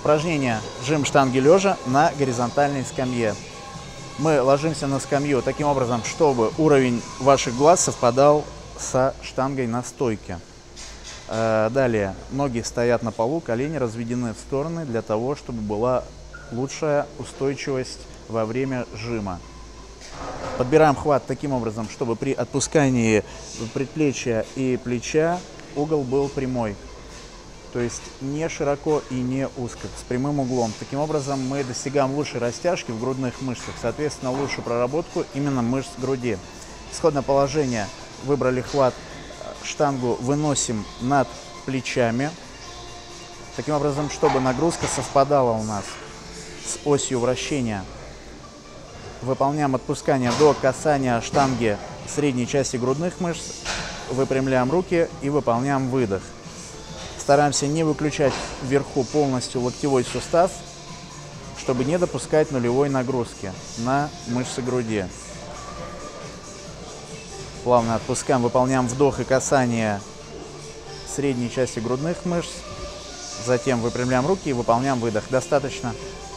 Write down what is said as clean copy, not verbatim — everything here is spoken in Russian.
Упражнение жим штанги лежа на горизонтальной скамье. Мы ложимся на скамью таким образом, чтобы уровень ваших глаз совпадал со штангой на стойке. Далее ноги стоят на полу, колени разведены в стороны для того, чтобы была лучшая устойчивость во время жима. Подбираем хват таким образом, чтобы при отпускании предплечья и плеча угол был прямой. То есть не широко и не узко, с прямым углом. Таким образом мы достигаем лучшей растяжки в грудных мышцах, соответственно, лучшую проработку именно мышц груди. Исходное положение: выбрали хват, штангу выносим над плечами, таким образом, чтобы нагрузка совпадала у нас с осью вращения. Выполняем отпускание до касания штанги средней части грудных мышц, выпрямляем руки и выполняем выдох. Стараемся не выключать вверху полностью локтевой сустав, чтобы не допускать нулевой нагрузки на мышцы груди. Плавно отпускаем, выполняем вдох и касание средней части грудных мышц. Затем выпрямляем руки и выполняем выдох. Достаточно.